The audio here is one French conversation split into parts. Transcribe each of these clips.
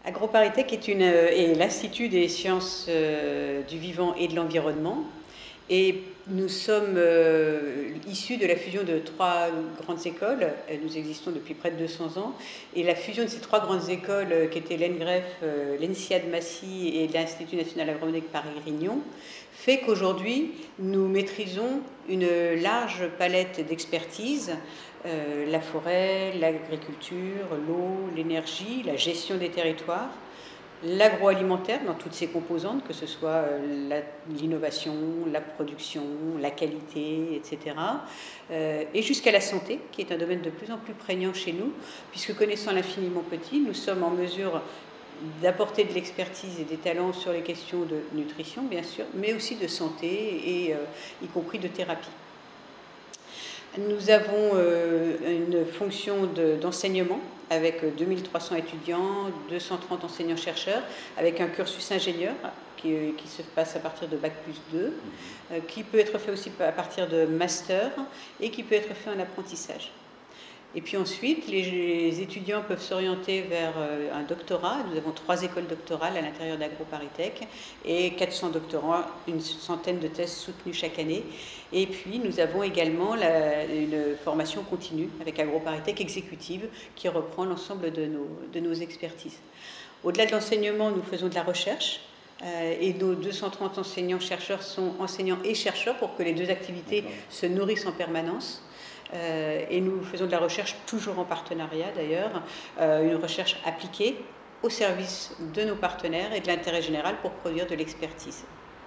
AgroParisTech est l'Institut des sciences du vivant et de l'environnement. Et nous sommes issus de la fusion de trois grandes écoles. Nous existons depuis près de 200 ans. Et la fusion de ces trois grandes écoles, qui étaient l'ENGREF, l'ENSIA de Massy et l'Institut national agronomique Paris-Grignon, fait qu'aujourd'hui, nous maîtrisons une large palette d'expertise, la forêt, l'agriculture, l'eau, l'énergie, la gestion des territoires, l'agroalimentaire dans toutes ses composantes, que ce soit l'innovation, la production, la qualité, etc. Et jusqu'à la santé, qui est un domaine de plus en plus prégnant chez nous, puisque connaissant l'infiniment petit, nous sommes en mesure d'apporter de l'expertise et des talents sur les questions de nutrition, bien sûr, mais aussi de santé, et y compris de thérapie. Nous avons une fonction d'enseignement avec 2300 étudiants, 230 enseignants-chercheurs, avec un cursus ingénieur qui se passe à partir de Bac+2, qui peut être fait aussi à partir de master et qui peut être fait en apprentissage. Et puis ensuite, les étudiants peuvent s'orienter vers un doctorat. Nous avons 3 écoles doctorales à l'intérieur d'AgroParisTech et 400 doctorants, une centaine de thèses soutenues chaque année. Et puis nous avons également une formation continue avec AgroParisTech exécutive qui reprend l'ensemble de nos expertises. Au-delà de l'enseignement, nous faisons de la recherche. Et nos 230 enseignants-chercheurs sont enseignants et chercheurs pour que les deux activités se nourrissent en permanence. Et nous faisons de la recherche toujours en partenariat d'ailleurs, une recherche appliquée au service de nos partenaires et de l'intérêt général pour produire de l'expertise.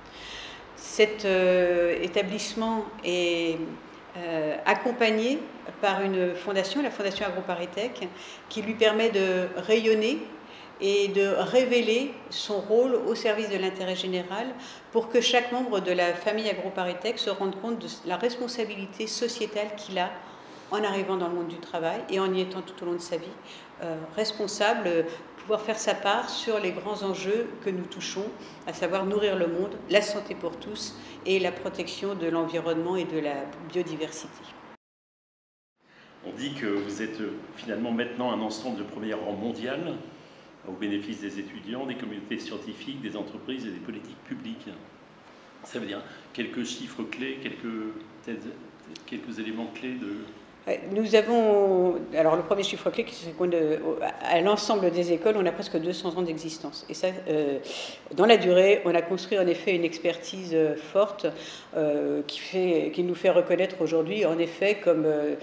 Cet établissement est accompagné par une fondation, la Fondation AgroParisTech, qui lui permet de rayonner et de révéler son rôle au service de l'intérêt général pour que chaque membre de la famille AgroParisTech se rende compte de la responsabilité sociétale qu'il a en arrivant dans le monde du travail et en y étant tout au long de sa vie, responsable, pouvoir faire sa part sur les grands enjeux que nous touchons, à savoir nourrir le monde, la santé pour tous et la protection de l'environnement et de la biodiversité. On dit que vous êtes finalement maintenant un ensemble de premier rang mondial, au bénéfice des étudiants, des communautés scientifiques, des entreprises et des politiques publiques. Ça veut dire quelques chiffres clés, quelques éléments clés de... Nous avons, alors le premier chiffre clé, c'est qu'à l'ensemble des écoles, on a presque 200 ans d'existence. Et ça, dans la durée, on a construit en effet une expertise forte qui nous fait reconnaître aujourd'hui, en effet, comme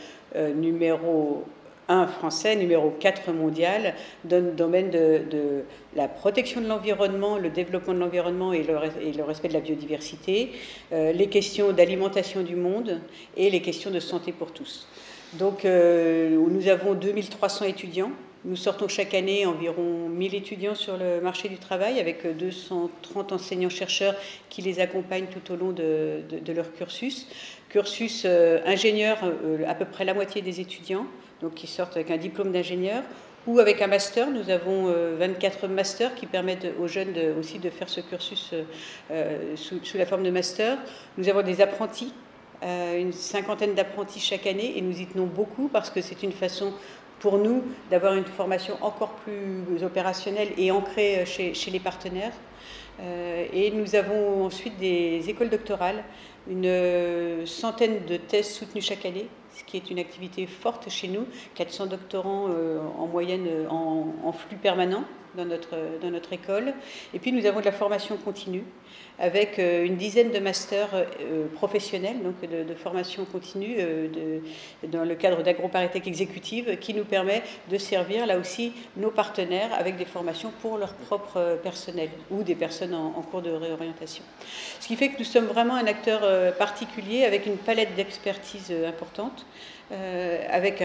numéro 1 français, numéro 4 mondial, dans le domaine de la protection de l'environnement, le développement de l'environnement et le respect de la biodiversité, les questions d'alimentation du monde et les questions de santé pour tous. Donc nous avons 2300 étudiants. Nous sortons chaque année environ 1000 étudiants sur le marché du travail avec 230 enseignants-chercheurs qui les accompagnent tout au long de leur cursus. Cursus ingénieur, à peu près la moitié des étudiants, donc qui sortent avec un diplôme d'ingénieur ou avec un master. Nous avons 24 masters qui permettent aux jeunes aussi de faire ce cursus sous la forme de master. Nous avons des apprentis, une cinquantaine d'apprentis chaque année, et nous y tenons beaucoup parce que c'est une façon pour nous d'avoir une formation encore plus opérationnelle et ancrée chez les partenaires. Et nous avons ensuite des écoles doctorales, une centaine de thèses soutenues chaque année, ce qui est une activité forte chez nous, 400 doctorants en moyenne en flux permanent dans notre école. Et puis nous avons de la formation continue avec une dizaine de masters professionnels, donc de formation continue dans le cadre d'AgroParisTech exécutive, qui nous permet de servir là aussi nos partenaires avec des formations pour leur propre personnel ou des personnes en cours de réorientation. Ce qui fait que nous sommes vraiment un acteur particulier avec une palette d'expertise importante, avec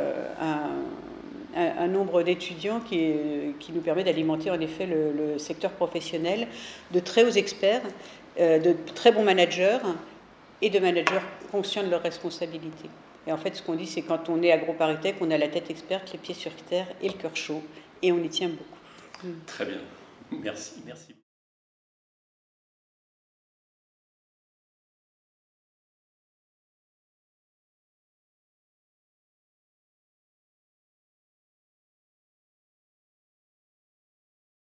un nombre d'étudiants qui nous permet d'alimenter en effet le secteur professionnel de très hauts experts, de très bons managers et de managers conscients de leurs responsabilités. Et en fait, ce qu'on dit, c'est quand on est AgroParisTech, on a la tête experte, les pieds sur terre et le cœur chaud, et on y tient beaucoup. Très bien, merci.